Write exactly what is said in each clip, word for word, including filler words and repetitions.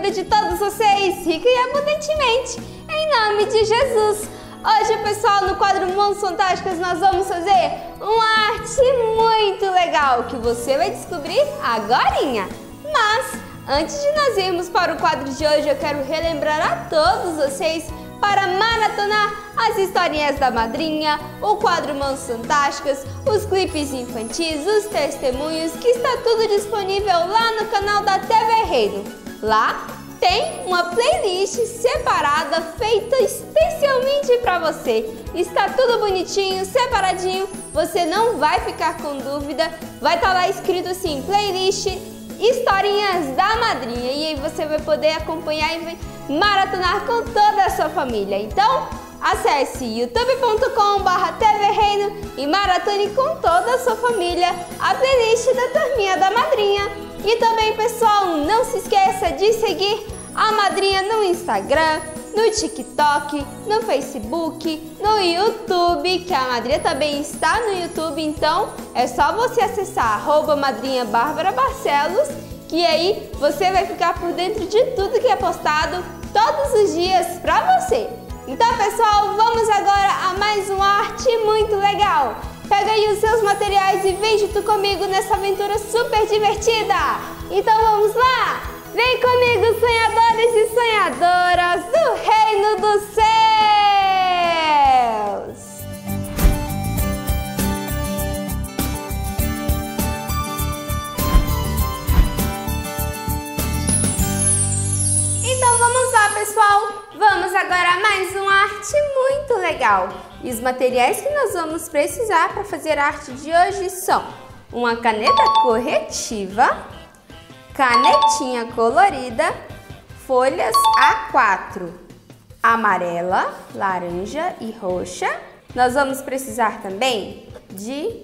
vida de todos vocês, rica e abundantemente, em nome de Jesus. Hoje, pessoal, no quadro Mundos Fantásticos, nós vamos fazer uma arte muito legal que você vai descobrir agorinha. Mas, antes de nós irmos para o quadro de hoje, eu quero relembrar a todos vocês para maratonar as historinhas da madrinha, o quadro Mãos Fantásticas, os clipes infantis, os testemunhos, que está tudo disponível lá no canal da T V Reino. Lá tem uma playlist separada feita especialmente para você. Está tudo bonitinho, separadinho, você não vai ficar com dúvida. Vai estar lá escrito assim, playlist Historinhas da Madrinha, e aí você vai poder acompanhar e vai maratonar com toda a sua família. Então, acesse youtube ponto com barra T V Reino e maratone com toda a sua família a playlist da Turminha da Madrinha. E também, pessoal, não se esqueça de seguir a Madrinha no Instagram, no TikTok, no Facebook, no YouTube, que a Madrinha também está no YouTube. Então, é só você acessar arroba Madrinha Bárbara Barcelos, que aí você vai ficar por dentro de tudo que é postado todos os dias para você. Então, pessoal, vamos agora a mais uma arte muito legal. Pega aí os seus materiais e vem junto comigo nessa aventura super divertida. Então, vamos lá? Vem comigo, sonhadores e sonhadoras do Reino dos Céus! Então vamos lá, pessoal! Vamos agora a mais uma arte muito legal. E os materiais que nós vamos precisar para fazer a arte de hoje são uma caneta corretiva, canetinha colorida, folhas A quatro, amarela, laranja e roxa. Nós vamos precisar também de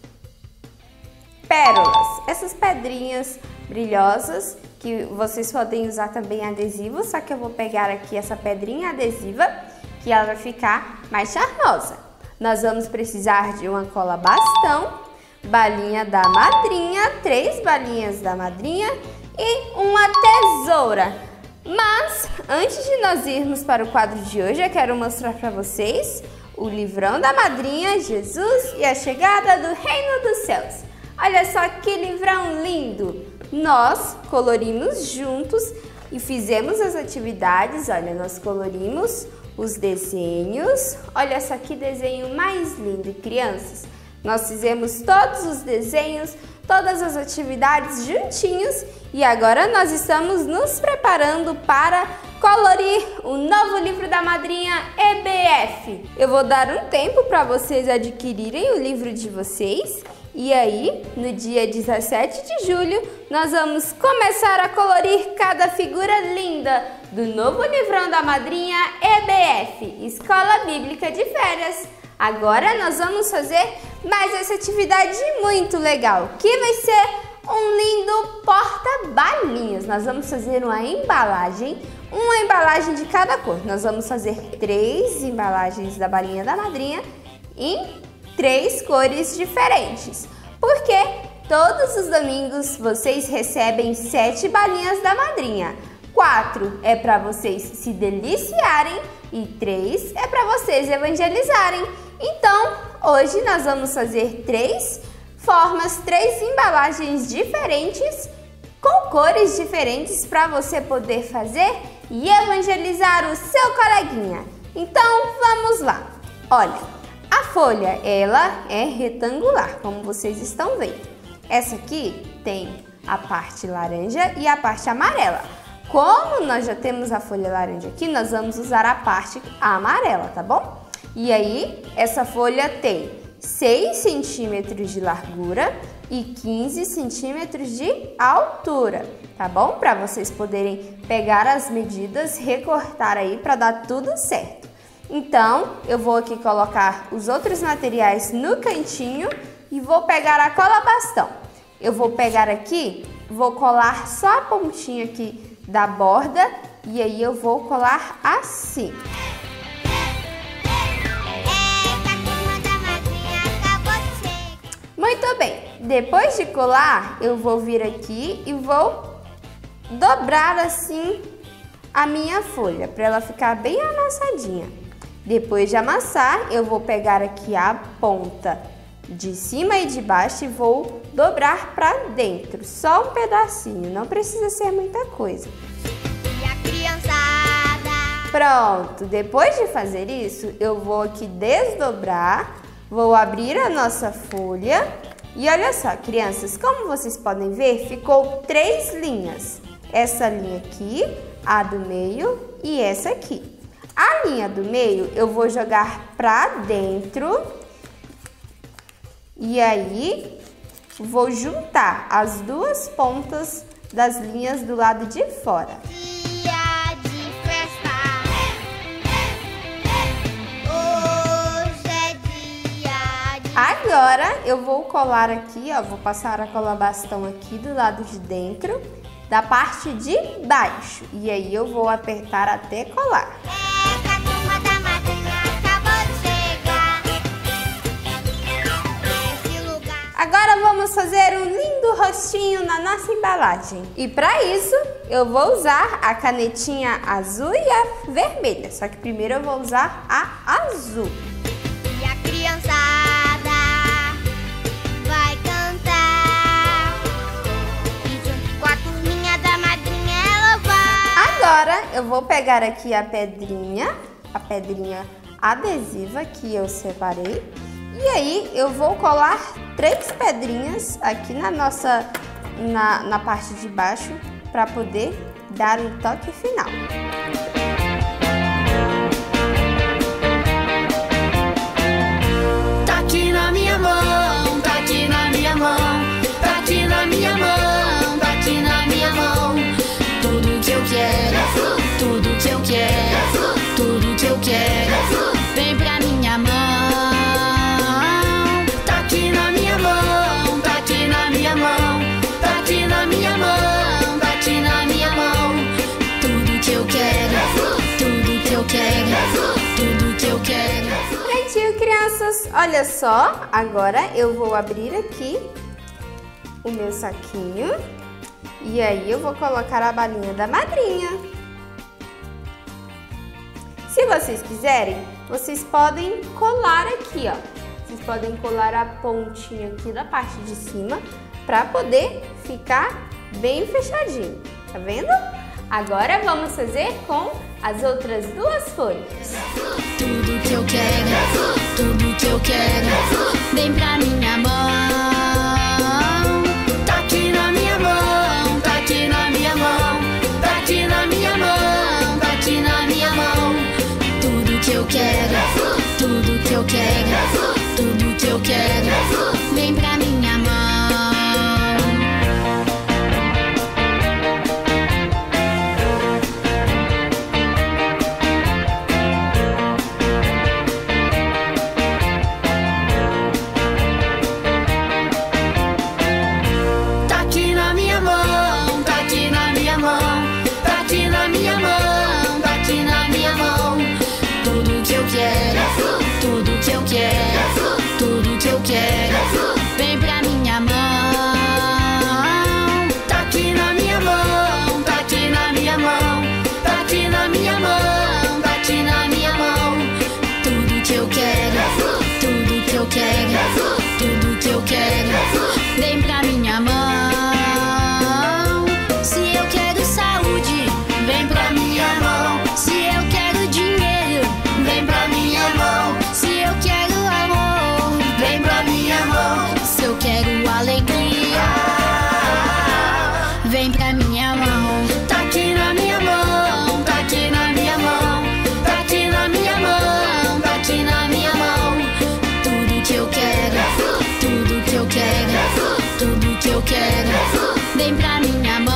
pérolas, essas pedrinhas brilhosas que vocês podem usar também adesivo, só que eu vou pegar aqui essa pedrinha adesiva que ela vai ficar mais charmosa. Nós vamos precisar de uma cola bastão, balinha da madrinha, três balinhas da madrinha e uma tesoura. Mas antes de nós irmos para o quadro de hoje, eu quero mostrar para vocês o livrão da madrinha, Jesus e a chegada do Reino dos Céus. Olha só que livrão lindo! Nós colorimos juntos e fizemos as atividades. Olha, nós colorimos os desenhos. Olha só que desenho mais lindo, crianças! Nós fizemos todos os desenhos, todas as atividades juntinhos e agora nós estamos nos preparando para colorir o novo livro da madrinha E B F. Eu vou dar um tempo para vocês adquirirem o livro de vocês e aí, no dia dezessete de julho, nós vamos começar a colorir cada figura linda do novo livrão da madrinha E B F, Escola Bíblica de Férias. Agora nós vamos fazer mais essa atividade muito legal, que vai ser um lindo porta-balinhas. Nós vamos fazer uma embalagem, uma embalagem de cada cor. Nós vamos fazer três embalagens da balinha da madrinha em três cores diferentes, porque todos os domingos vocês recebem sete balinhas da madrinha. Quatro é para vocês se deliciarem e três é para vocês evangelizarem. Então, hoje nós vamos fazer três formas, três embalagens diferentes, com cores diferentes para você poder fazer e evangelizar o seu coleguinha. Então, vamos lá. Olha, a folha, ela é retangular, como vocês estão vendo. Essa aqui tem a parte laranja e a parte amarela. Como nós já temos a folha laranja aqui, nós vamos usar a parte amarela, tá bom? E aí, essa folha tem seis centímetros de largura e quinze centímetros de altura, tá bom? Para vocês poderem pegar as medidas, recortar aí para dar tudo certo. Então, eu vou aqui colocar os outros materiais no cantinho e vou pegar a cola bastão. Eu vou pegar aqui, vou colar só a pontinha aqui da borda e aí eu vou colar assim. Muito bem, depois de colar, eu vou vir aqui e vou dobrar assim a minha folha para ela ficar bem amassadinha. Depois de amassar, eu vou pegar aqui a ponta de cima e de baixo e vou dobrar para dentro, só um pedacinho, não precisa ser muita coisa. E a criançada. Pronto, depois de fazer isso, eu vou aqui desdobrar, vou abrir a nossa folha e olha só, crianças, como vocês podem ver, ficou três linhas. Essa linha aqui, a do meio e essa aqui. A linha do meio eu vou jogar para dentro e aí vou juntar as duas pontas das linhas do lado de fora. Dia de festa. Hoje é dia de... Agora eu vou colar aqui, ó, vou passar a cola bastão aqui do lado de dentro, da parte de baixo. E aí eu vou apertar até colar. Agora vamos fazer um lindo rostinho na nossa embalagem. E para isso, eu vou usar a canetinha azul e a vermelha. Só que primeiro eu vou usar a azul. E a criançada vai cantar. E junto com a turminha da madrinha ela vai. Agora eu vou pegar aqui a pedrinha, a pedrinha adesiva que eu separei. E aí eu vou colar três pedrinhas aqui na nossa, na, na parte de baixo para poder dar um toque final. Tá aqui na minha mão, tá aqui na minha mão, tá aqui na minha mão, tá aqui na minha mão. Tudo que eu quero, tudo que eu quero, tudo que eu quero, vem pra minha mão. Tudo que eu quero. Prontinho, crianças. Olha só, agora eu vou abrir aqui o meu saquinho e aí eu vou colocar a balinha da madrinha. Se vocês quiserem, vocês podem colar aqui, ó. Vocês podem colar a pontinha aqui da parte de cima para poder ficar bem fechadinho. Tá vendo? Agora vamos fazer com as outras duas folhas. Tudo que eu quero, tudo que eu quero, vem pra minha mão. Tá aqui na minha mão, tá aqui na minha mão, tá aqui na minha mão, tá aqui na minha mão. Tudo que eu quero, tudo que eu quero, tudo que eu quero, vem pra minha mão. Tudo que eu quero, tudo que eu quero, vem pra minha mão. Tá aqui na minha mão, tá aqui na minha mão, tá aqui na minha mão, tá aqui na minha mão. Tudo que eu quero, tudo que eu quero, tudo que eu quero, vem pra minha mão. Se eu quero saúde, vem pra minha mão. Se eu quero dinheiro, vem pra minha mão. Se eu quero amor, vem pra minha mão. Se eu quero alegria, vem pra minha mão. Tá aqui na minha mão, tá aqui na minha mão, tá aqui na minha mão, tá aqui na minha mão. Tudo que eu quero, tudo que eu quero, tudo que eu quero, vem pra minha mão.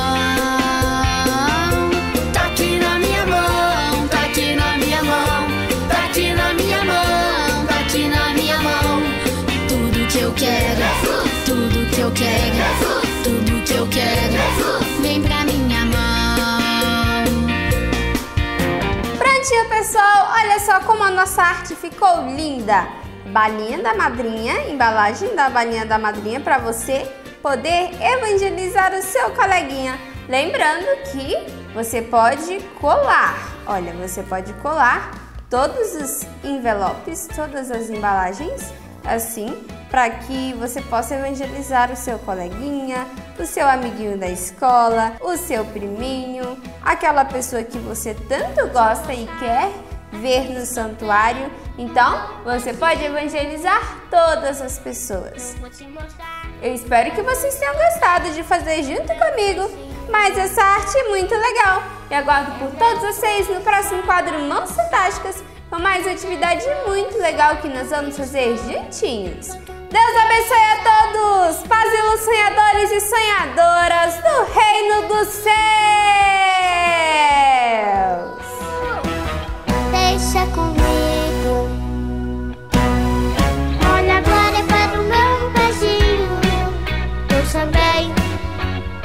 Tá aqui na minha mão, tá aqui na minha mão, tá aqui na minha mão, tá aqui na minha mão. Tudo que eu quero, tudo que eu quero, tudo que eu quero, vem pra minha mão. Prontinho, pessoal, olha só como a nossa arte ficou linda. Balinha da madrinha, embalagem da balinha da madrinha para você poder evangelizar o seu coleguinha. Lembrando que você pode colar. Olha, você pode colar todos os envelopes, todas as embalagens, assim, para que você possa evangelizar o seu coleguinha, o seu amiguinho da escola, o seu priminho, aquela pessoa que você tanto gosta e quer ver no santuário. Então, você pode evangelizar todas as pessoas. Eu espero que vocês tenham gostado de fazer junto comigo, mas essa arte é muito legal. E aguardo por todos vocês no próximo quadro Mãos Fantásticas, com mais atividade muito legal que nós vamos fazer juntinhos. Deus abençoe a todos! Paz e luz, sonhadores e sonhadoras do Reino dos Céus! Deixa comigo.